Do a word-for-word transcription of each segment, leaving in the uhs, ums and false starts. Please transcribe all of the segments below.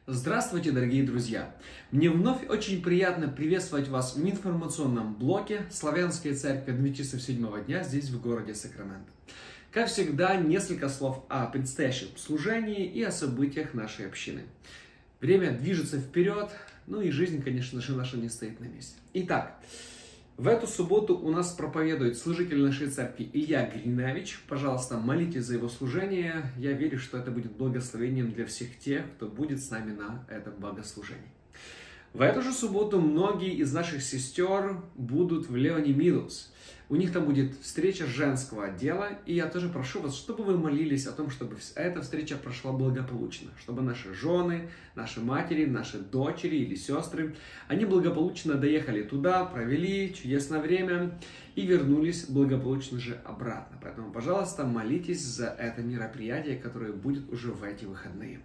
Здравствуйте, дорогие друзья! Мне вновь очень приятно приветствовать вас в информационном блоке «Славянская церковь адвентистов седьмого дня» здесь, в городе Сакраменто. Как всегда, несколько слов о предстоящем служении и о событиях нашей общины. Время движется вперед, ну и жизнь, конечно же, наша не стоит на месте. Итак, в эту субботу у нас проповедует служитель нашей церкви Илья Гриневич. Пожалуйста, молитесь за его служение. Я верю, что это будет благословением для всех тех, кто будет с нами на этом богослужении. В эту же субботу многие из наших сестер будут в Леони Миддлс. У них там будет встреча женского отдела, и я тоже прошу вас, чтобы вы молились о том, чтобы эта встреча прошла благополучно, чтобы наши жены, наши матери, наши дочери или сестры, они благополучно доехали туда, провели чудесное время и вернулись благополучно же обратно. Поэтому, пожалуйста, молитесь за это мероприятие, которое будет уже в эти выходные.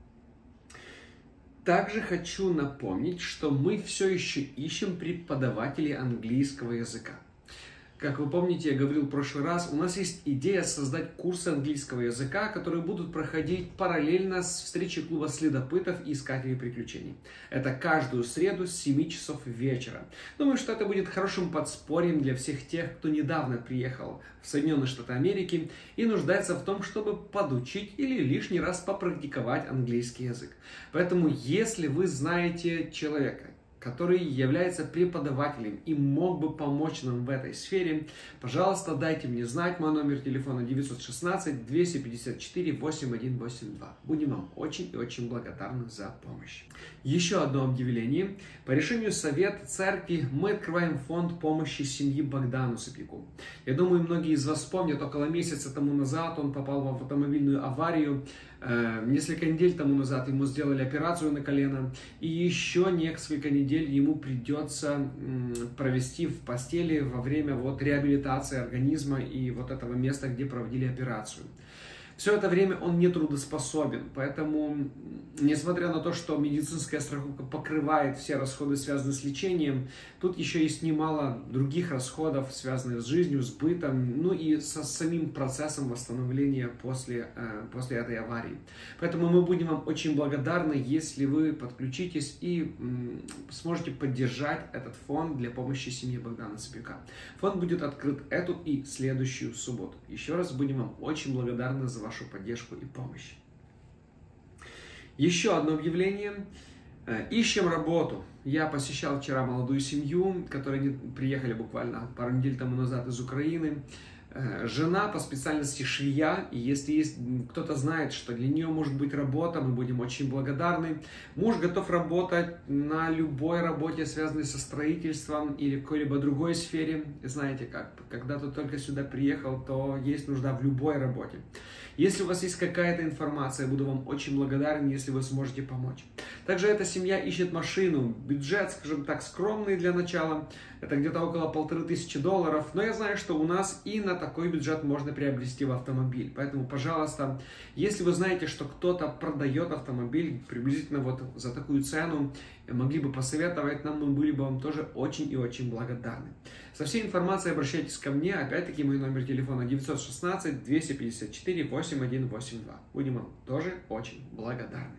Также хочу напомнить, что мы все еще ищем преподавателей английского языка. Как вы помните, я говорил в прошлый раз, у нас есть идея создать курсы английского языка, которые будут проходить параллельно с встречей клуба следопытов и искателей приключений. Это каждую среду с семи часов вечера. Думаю, что это будет хорошим подспорьем для всех тех, кто недавно приехал в Соединенные Штаты Америки и нуждается в том, чтобы подучить или лишний раз попрактиковать английский язык. Поэтому, если вы знаете человека, который является преподавателем и мог бы помочь нам в этой сфере, пожалуйста, дайте мне знать. Мой номер телефона девятьсот шестнадцать двести пятьдесят четыре восемьдесят один восемьдесят два. Будем вам очень и очень благодарны за помощь. Еще одно объявление. По решению Совета Церкви мы открываем фонд помощи семьи Богдану Сапику. Я думаю, многие из вас помнят, около месяца тому назад он попал в автомобильную аварию. Несколько недель тому назад ему сделали операцию на колено, и еще несколько недель ему придется провести в постели во время вот реабилитации организма и вот этого места, где проводили операцию. Все это время он не трудоспособен, поэтому, несмотря на то, что медицинская страховка покрывает все расходы, связанные с лечением, тут еще есть немало других расходов, связанных с жизнью, с бытом, ну и со самим процессом восстановления после, э, после этой аварии. Поэтому мы будем вам очень благодарны, если вы подключитесь и м, сможете поддержать этот фонд для помощи семье Богдана Сапика. Фонд будет открыт эту и следующую субботу. Еще раз будем вам очень благодарны за вашу вашу поддержку и помощь. Еще одно объявление. Ищем работу. Я посещал вчера молодую семью, которые приехали буквально пару недель тому назад из Украины. Жена по специальности швея, и если есть кто-то знает, что для нее может быть работа, мы будем очень благодарны. Муж готов работать на любой работе, связанной со строительством или какой-либо другой сфере. Знаете как, когда ты только сюда приехал, то есть нужда в любой работе. Если у вас есть какая-то информация, я буду вам очень благодарен, если вы сможете помочь. Также эта семья ищет машину. Бюджет, скажем так, скромный для начала. Это где-то около полторы тысячи долларов. Но я знаю, что у нас и на такой бюджет можно приобрести в автомобиль. Поэтому, пожалуйста, если вы знаете, что кто-то продает автомобиль приблизительно вот за такую цену, могли бы посоветовать нам, мы были бы вам тоже очень и очень благодарны. Со всей информацией обращайтесь ко мне. Опять-таки, мой номер телефона девятьсот шестнадцать двести пятьдесят четыре восемьдесят один восемьдесят два. Будем вам тоже очень благодарны.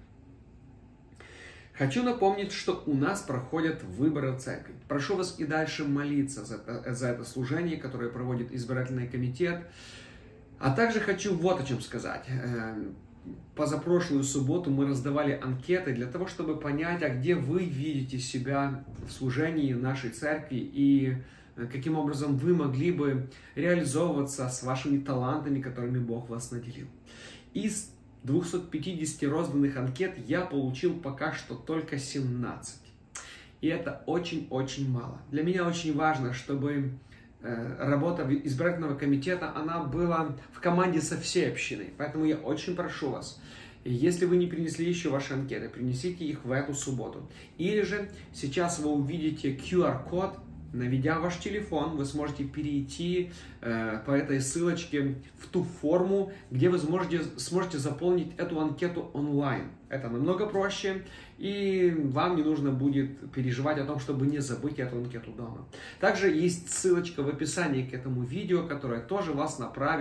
Хочу напомнить, что у нас проходят выборы в церкви. Прошу вас и дальше молиться за, за это служение, которое проводит избирательный комитет. А также хочу вот о чем сказать. Позапрошлую субботу мы раздавали анкеты для того, чтобы понять, а где вы видите себя в служении нашей церкви и каким образом вы могли бы реализовываться с вашими талантами, которыми Бог вас наделил. Из двухсот пятидесяти розданных анкет я получил пока что только семнадцать. И это очень-очень мало. Для меня очень важно, чтобы работа избирательного комитета, она была в команде со всей общиной. Поэтому я очень прошу вас, если вы не принесли еще ваши анкеты, принесите их в эту субботу. Или же сейчас вы увидите ку ар код, наведя ваш телефон, вы сможете перейти э, по этой ссылочке в ту форму, где вы сможете, сможете заполнить эту анкету онлайн. Это намного проще, и вам не нужно будет переживать о том, чтобы не забыть эту анкету дома. Также есть ссылочка в описании к этому видео, которая тоже вас направит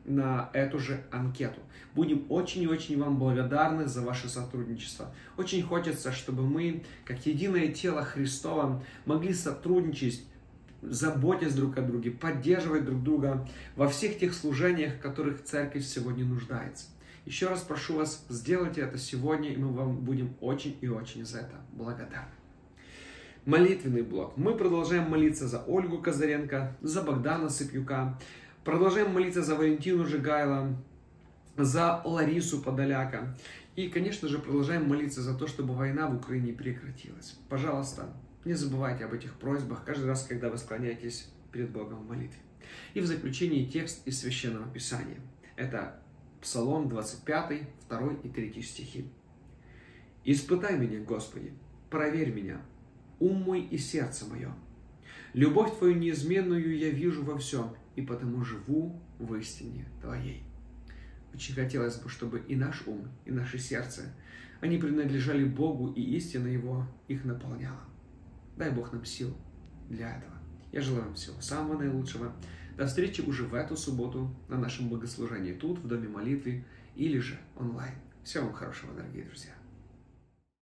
на эту же анкету. Будем очень и очень вам благодарны за ваше сотрудничество. Очень хочется, чтобы мы, как единое тело Христово, могли сотрудничать, заботясь друг о друге, поддерживать друг друга во всех тех служениях, в которых церковь сегодня нуждается. Еще раз прошу вас, сделайте это сегодня, и мы вам будем очень и очень за это благодарны. Молитвенный блок. Мы продолжаем молиться за Ольгу Казаренко, за Богдана Сыпьюка, продолжаем молиться за Валентину Жигайло, за Ларису Подоляка. И, конечно же, продолжаем молиться за то, чтобы война в Украине прекратилась. Пожалуйста, не забывайте об этих просьбах каждый раз, когда вы склоняетесь перед Богом в молитве. И в заключении текст из Священного Писания. Это Псалом двадцать пятый, второй и третий стихи. «Испытай меня, Господи, проверь меня, ум мой и сердце мое. Любовь Твою неизменную я вижу во всем, и потому живу в истине Твоей». Очень хотелось бы, чтобы и наш ум, и наше сердце, они принадлежали Богу, и истина Его их наполняла. Дай Бог нам сил для этого. Я желаю вам всего самого наилучшего. До встречи уже в эту субботу на нашем богослужении тут, в Доме молитвы, или же онлайн. Всего вам хорошего, дорогие друзья.